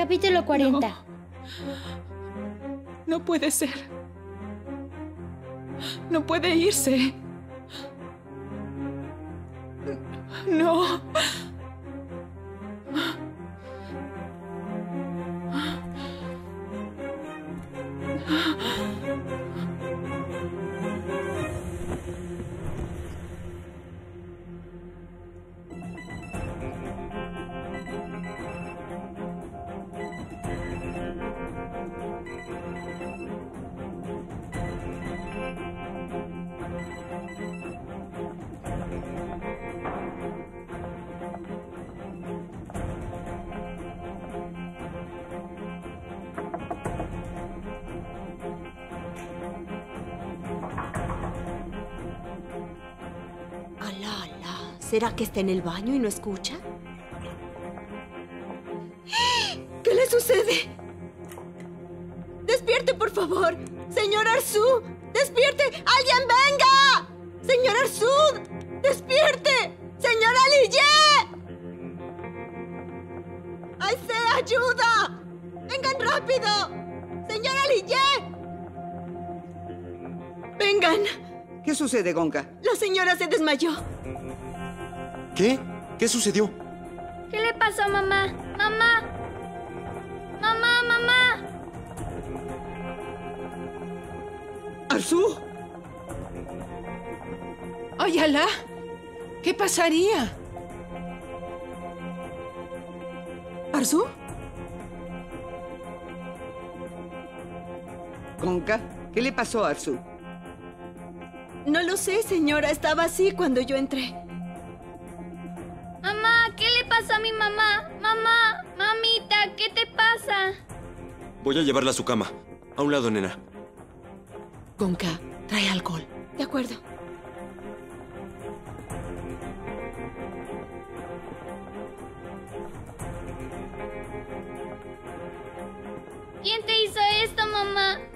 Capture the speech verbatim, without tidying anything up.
Capítulo cuarenta. No. No puede ser. No puede irse. No. Alá, alá. ¿Será que está en el baño y no escucha? ¿Qué le sucede? ¡Despierte, por favor! ¡Señor Arzú! ¡Despierte! ¡Alguien venga! ¡Señor Arzú! ¡Despierte! ¡Señor Aliye! ¡Ay, se ayuda! ¡Vengan rápido! ¡Señor Aliye! ¡Vengan! ¿Qué sucede, Gonca? La señora se desmayó. ¿Qué? ¿Qué sucedió? ¿Qué le pasó a mamá? ¡Mamá! ¡Mamá, mamá! ¿Arzú? ¡Ay, Alá! ¿Qué pasaría? ¿Arzú? Gonca, ¿qué le pasó a Arzú? No lo sé, señora. Estaba así cuando yo entré. Mamá, ¿qué le pasó a mi mamá? Mamá, mamita, ¿qué te pasa? Voy a llevarla a su cama. A un lado, nena. Gonca, trae alcohol. De acuerdo. ¿Quién te hizo esto, mamá?